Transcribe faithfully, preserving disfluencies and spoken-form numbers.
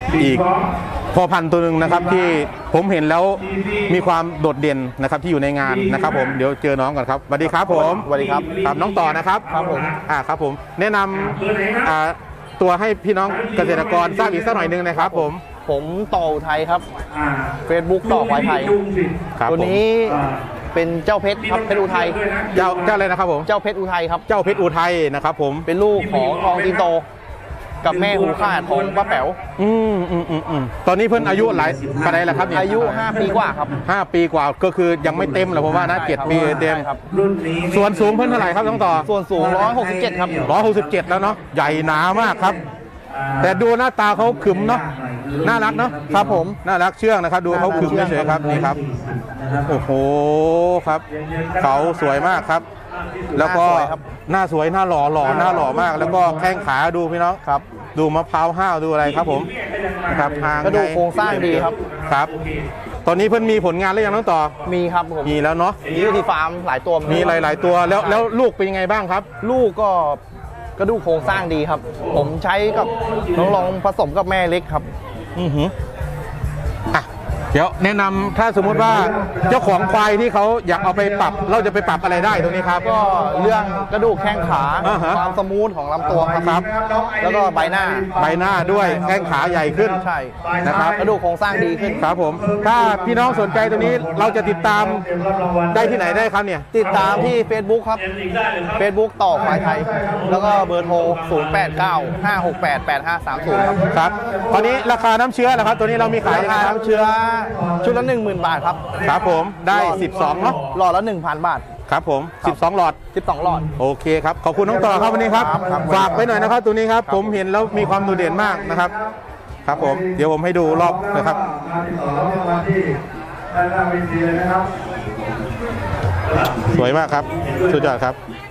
อีกพ่อพันธุ์ตัวหนึ่งนะครับที่ผมเห็นแล้วมีความโดดเด่นนะครับที่อยู่ในงานนะครับผมเดี๋ยวเจอน้องก่อนครับสวัสดีครับผมสวัสดีครับครับน้องต่อนะครับครับผมอ่าครับผมแนะนำอ่าตัวให้พี่น้องเกษตรกรทราบอีกสักหน่อยนึงนะครับผมผมต่ออุทัยครับ Facebook ต่อควายไทยตัวนี้เป็นเจ้าเพชรครับเพชรอุทัยเจ้าเจ้าอะไรนะครับผมเจ้าเพชรอุทัยครับเจ้าเพชรอุทัยนะครับผมเป็นลูกของทองตีนโตกับแม่หูขาดของป้าแป๋วอืมอืมอืมอืมตอนนี้เพิ่นอายุหลายปานใดแล้วครับเนี่ยอายุห้าปีกว่าครับห้าปีกว่าก็คือยังไม่เต็มหรอกผมว่านะเจ็ดปีเต็มส่วนสูงเพิ่นเท่าไหร่ครับน้องต่อส่วนสูงหนึ่งร้อยหกสิบเจ็ดครับหนึ่งร้อยหกสิบเจ็ดแล้วเนาะใหญ่หนามากครับแต่ดูหน้าตาเขาขึมเนาะน่ารักเนาะครับผมน่ารักเชื่องนะครับดูเขาขึมเฉยๆครับนี่ครับโอ้โหครับเขาสวยมากครับแล้วก็หน้าสวยหน้าหล่อหล่อหน้าหล่อมากแล้วก็แข้งขาดูพี่น้องครับดูมะพร้าวห้าวดูอะไรครับผมครับหางก็ดูโครงสร้างดีครับครับตอนนี้เพิ่นมีผลงานหรือยังน้องต่อมีครับผมมีแล้วเนาะมีอยู่ที่ฟาร์มหลายตัวมีหลายๆตัวแล้วแล้วลูกเป็นยังไงบ้างครับลูกก็ก็ดูโครงสร้างดีครับผมใช้กับน้องลองผสมกับแม่เล็กครับอือหืออ่ะเดี๋ยวแนะนำถ้าสมมุติว่าเจ้าของควายที่เขาอยากเอาไปปรับเราจะไปปรับอะไรได้ตรงนี้ครับก็เรื่องกระดูกแข้งขาความสมูทของลำตัวครับแล้วก็ใบหน้าใบหน้าด้วยแข้งขาใหญ่ขึ้นใช่นะครับกระดูกโครงสร้างดีขึ้นครับผมถ้าพี่น้องสนใจตรงนี้เราจะติดตามได้ที่ไหนได้ครับเนี่ยติดตามที่ Facebook ครับ Facebook ต่อควายไทยแล้วก็เบอร์โทรศูนย์ แปด เก้า ห้า หก แปด แปด ห้า สาม ศูนย์ครับครับตอนนี้ราคาน้ำเชื้อนะครับตัวนี้เรามีขายราคาน้ำเชื้อชุดละ หนึ่งหมื่น บาทครับครับผมได้สิบสองเนาะหลอดละ หนึ่งพัน บาทครับผมสิบสองหลอดสิบสองหลอดโอเคครับขอบคุณน้องต่อครับวันนี้ครับฝากไปหน่อยนะครับตัวนี้ครับผมเห็นแล้วมีความโดดเด่นมากนะครับครับผมเดี๋ยวผมให้ดูรอบนะครับสวยมากครับสุดยอดครับ